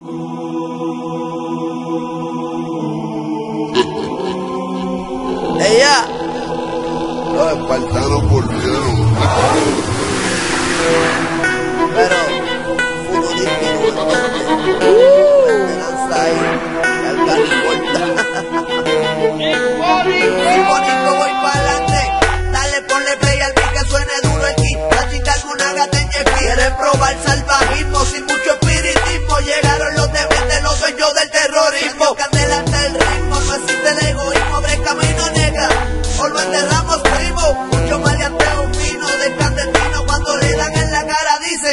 Ella. Los espartanos volvieron. Pero futbolístico, ¿entiendes? Lanza ahí, al carricorta. Sinfónico, voy pa'lante. Dale, ponle play al beat que suene duro el kit. La chica alguna gata en jet ski. Quieren probar salvajismo sin mucho espiritismo. Llegaron los dementes, los dueños del terrorismo. Candela hasta el ritmo, no existe el egoísmo. Abre camino negra, o lo enterramos primo. Mucho maleanteo fino de clandestino. Cuando le dan en la cara dicen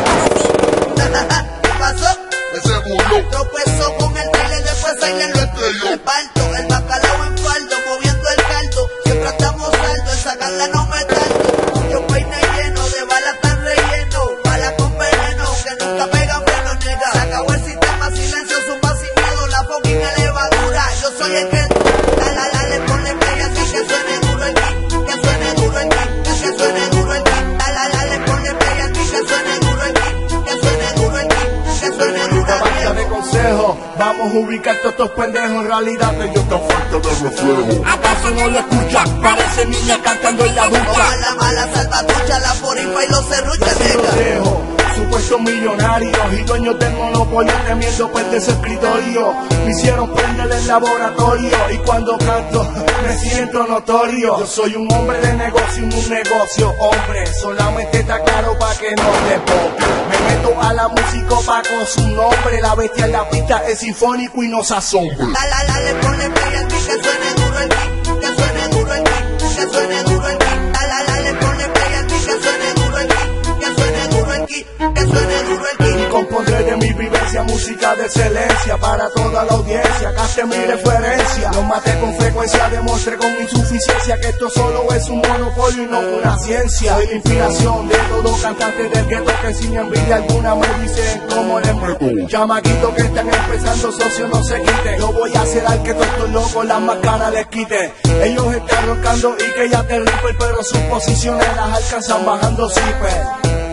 ¿qué pasó? Ese murió. Tropezó con el trailer, después Silent lo estrelló. El parto, el bacalao en faldo, moviendo el caldo. Siempre estamos saldos, en sacarla no me tardo. Yo peine lleno de balas tan relleno. Balas con veneno, que nunca pegan freno, nega. Se acabó el sistema, silencio, zumba sin miedo. La fucking elevadura, yo soy el que le ponle play así que suene duro el beat. Que suene duro el beat, que suene duro el beat. Le ponle play así que suene duro el beat. Que suene duro el beat, que suene duro el beat. De consejo, vamos a ubicar todos estos pendejos. En realidad ellos están falta de reflejo. ¿Acaso no lo escuchan? Parece niña cantando en la ducha. La mala salvatrucha, la porifa y los serruchas, nega. Supuestos millonarios y dueños del monopolio temiendo perder su escritorio. Me hicieron prender el laboratorio y cuando canto me siento notorio. Yo soy un hombre de negocio, un negocio, hombre. Solamente está claro pa' que no te ponga. Me meto a la música opaco su nombre. La bestia en la pista es sinfónico y nos asombra. Le ponle play al beat, que suene duro el beat. Que suene duro el beat, que suene duro el beat. Le ponle play al beat, que suene duro el beat. Que suene duro el beat, que suene duro el beat. Y compondré de mi vivencia música de excelencia para toda la audiencia. Caste mi referencia. Los maté con frecuencia, demostré con insuficiencia que esto solo es un monopolio y no una ciencia. Soy la inspiración de todo cantante del gueto que sin envidia alguna me dicen cómo les meto. Chamaquitos que están empezando, socio, no se quiten. Yo voy a hacer al que todos estos locos las máscaras les quiten. Ellos están roncando y que ya te ripen, pero sus posiciones las alcanzan bajando zipper.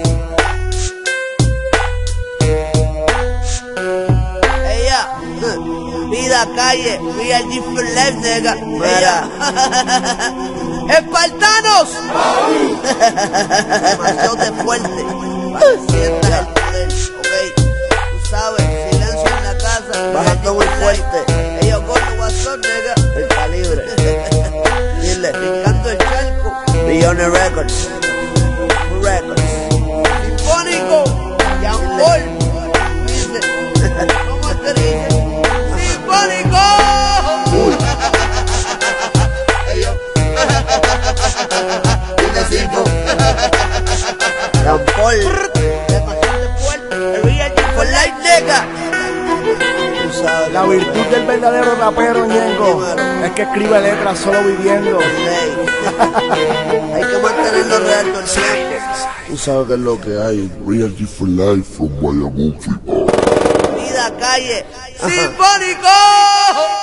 Vida calle, VLG for life, nega. ¡Espartanos! Demasiado de fuerte. Sientas el poder, ok. Tú sabes, silencio en la casa. Bajando muy fuerte. Ellos con WhatsApp, nega. El calibre. Dile, picando el charco. Billones Records. Records. Sinfónico. Jan Paul. Dice, ¿cómo te dice? ¡Sinfónico! Jan Paul. Demasiado fuerte. El VLG for life, nega. La virtud del verdadero rapero Ñengo es que escribe letras solo viviendo. Hay que mantenerlo real con siempre. Tú sabes que es lo que hay. VLG for life from Guayamuchi. Vida calle. ¡Sinfónico!